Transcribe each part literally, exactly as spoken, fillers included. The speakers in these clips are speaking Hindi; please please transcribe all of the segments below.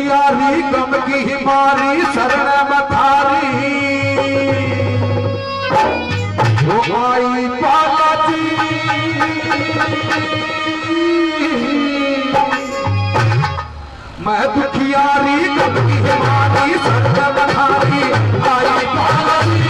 दुखियारी गम की हिमारी शरण मथारी वो आई बालाजी मैं दुखियारी गम की हिमारी शरण मथारी आई बालाजी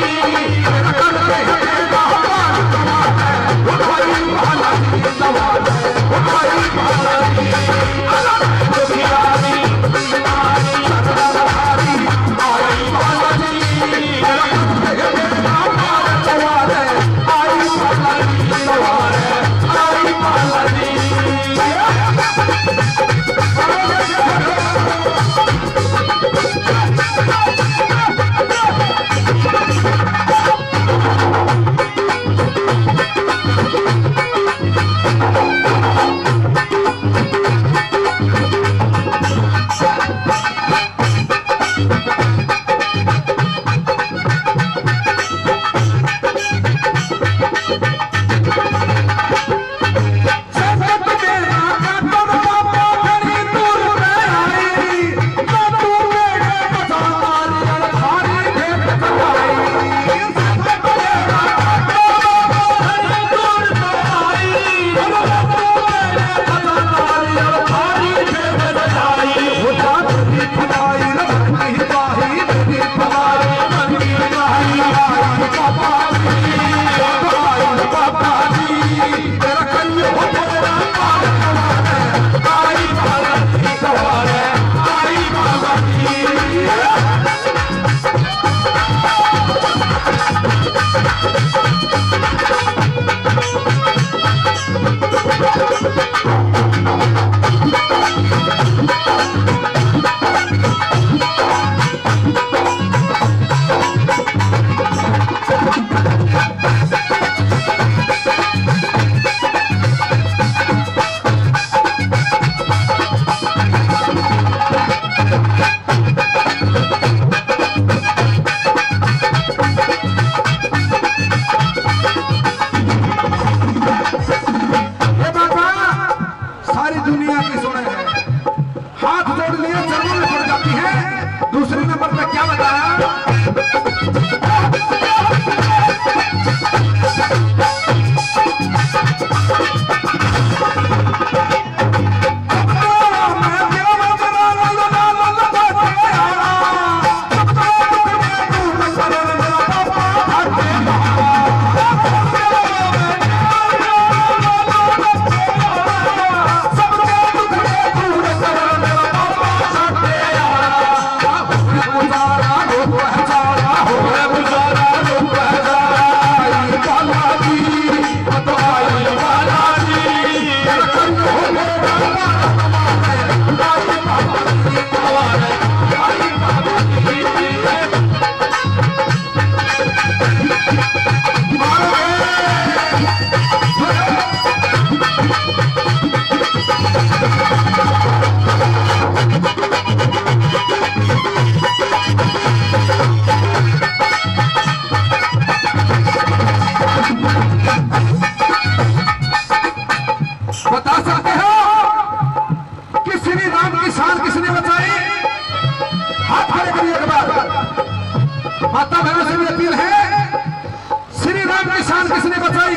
माता बहनों से भी अपील है, श्री राम की शान किसने बचाई?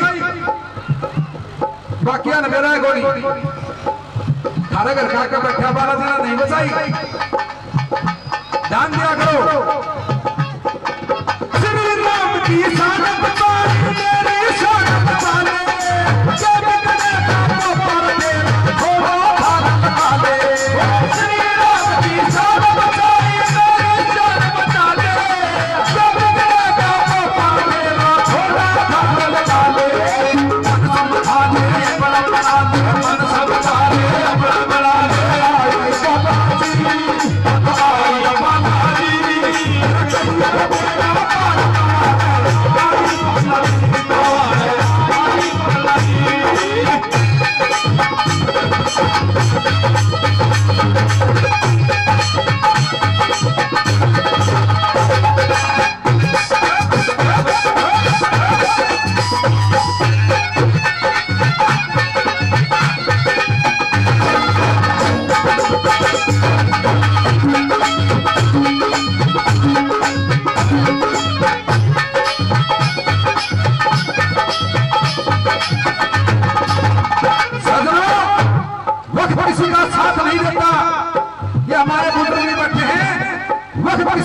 बाकिया न मेरा गोली थारा घर का बैठा बाला जना नहीं बचाई। ध्यान दिया करो, श्री राम की शान बचाई, मेरी शान बचाने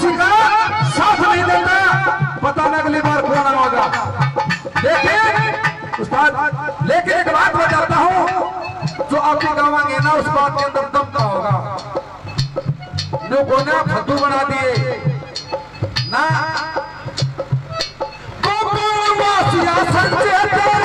किसी का साथ नहीं देता, पता नहीं अगली बार कौन होगा। लेकिन उस्ताद लेकिन एक बात बताता हूँ, जो आपकी गावांगे ना उस बात के अंदर दम का होगा। लोगों ने फद्दू बना दिए ना, सियासत